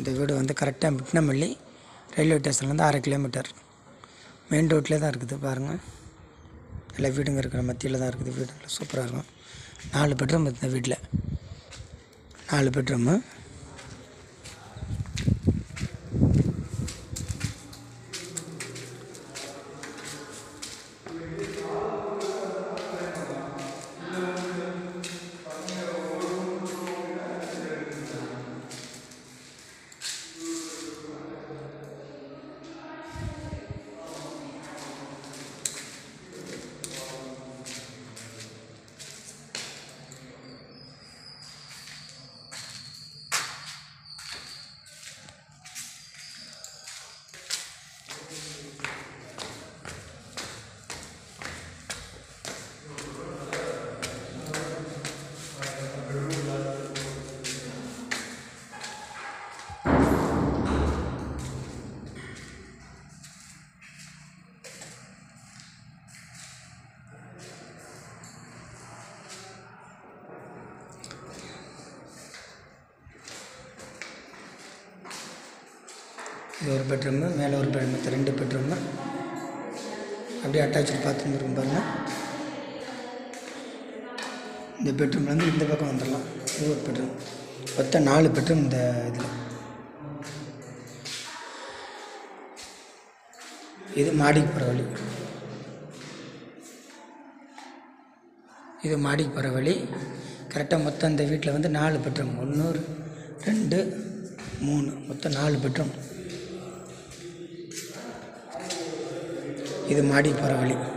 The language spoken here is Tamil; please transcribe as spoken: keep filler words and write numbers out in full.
இந்த வீடு வந்து கரெக்டாக மிட்னமல்லி ரயில்வே ஸ்டேஷன்லேருந்து அரை கிலோமீட்டர் மெயின் ரோட்லேயே தான் இருக்குது பாருங்கள். எல்லா வீடுங்க இருக்கிற மத்தியில் தான் இருக்குது. வீடு சூப்பராக இருக்கும். நாலு பெட்ரூம் இந்த வீட்டில், நாலு பெட்ரூமு. இது ஒரு பெட்ரூமு, மேலே ஒரு பெட்ரூம், ரெண்டு பெட்ரூமு. அப்படியே அட்டாச்சு பாத்ரூம் இருக்கும் பாருங்கள். இந்த பெட்ரூம்லேருந்து இந்த பக்கம் வந்துடலாம். இது ஒரு பெட்ரூம். மொத்தம் நாலு பெட்ரூம் இந்த இதில். இது மாடிக்கு போகிற வழி. இது மாடிக்கு போகிற வழி. கரெக்டாக மொத்தம் இந்த வீட்டில் வந்து நாலு பெட்ரூம். ஒன்று, ரெண்டு, மூணு, மொத்தம் நாலு பெட்ரூம். இது மாடிக்கு போகிற வழி.